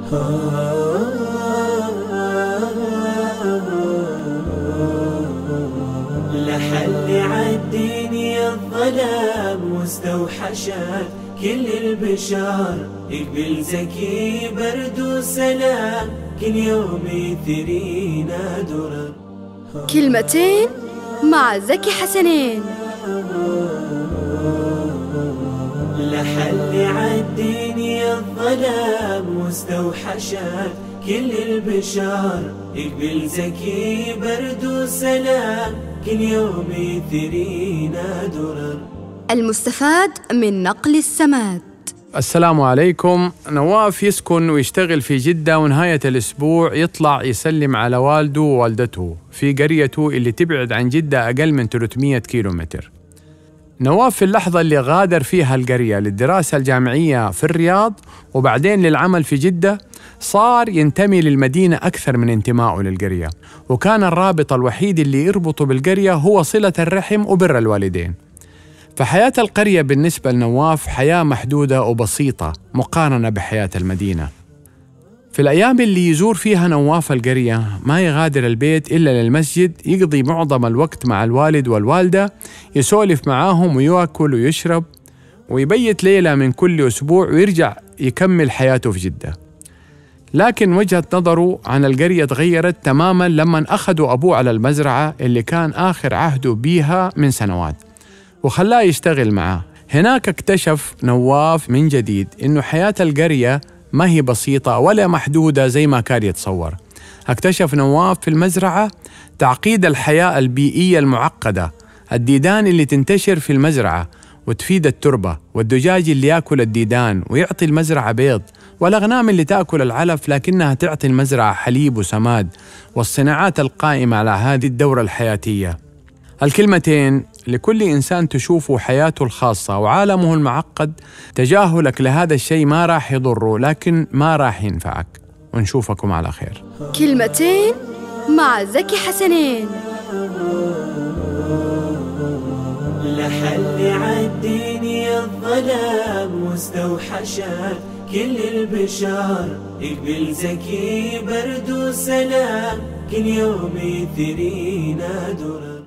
لحل عالدنيا الظلام واستوحشت كل البشر، يقبل زكي برد وسلام كل يوم يثرينا درر. كلمتين مع زكي حسنين. لحل عالدنيا الظلام واستوحشت كل البشر، يقبل زكي برد وسلام كل يوم يثرينا درر. المستفاد من نقل السماد. السلام عليكم. نواف يسكن ويشتغل في جدة، ونهاية الأسبوع يطلع يسلم على والده ووالدته في قريته اللي تبعد عن جدة أقل من 300 كيلومتر. نواف في اللحظة اللي غادر فيها القرية للدراسة الجامعية في الرياض وبعدين للعمل في جدة، صار ينتمي للمدينة أكثر من انتمائه للقرية، وكان الرابط الوحيد اللي يربطه بالقرية هو صلة الرحم وبر الوالدين. فحياة القرية بالنسبة لنواف حياة محدودة وبسيطة مقارنة بحياة المدينة. في الأيام اللي يزور فيها نواف القرية ما يغادر البيت إلا للمسجد، يقضي معظم الوقت مع الوالد والوالدة، يسولف معاهم ويأكل ويشرب، ويبيت ليلة من كل أسبوع ويرجع يكمل حياته في جدة. لكن وجهة نظره عن القرية تغيرت تماماً لما أخذوا أبوه على المزرعة اللي كان آخر عهده بيها من سنوات، وخلاه يشتغل معاه. هناك اكتشف نواف من جديد إنه حياة القرية ما هي بسيطة ولا محدودة زي ما كان يتصور. اكتشف نواف في المزرعة تعقيد الحياة البيئية المعقدة، الديدان اللي تنتشر في المزرعة وتفيد التربة، والدجاج اللي يأكل الديدان ويعطي المزرعة بيض، والأغنام اللي تأكل العلف لكنها تعطي المزرعة حليب وسماد، والصناعات القائمة على هذه الدورة الحياتية. الكلمتين لكل إنسان تشوفه حياته الخاصة وعالمه المعقد، تجاهلك لهذا الشيء ما راح يضره لكن ما راح ينفعك. ونشوفكم على خير. كلمتين مع زكي حسنين. لحل عالدنيا الظلام واستوحشت كل البشر، يقبل زكي برد وسلام كل يوم يثرينا درر.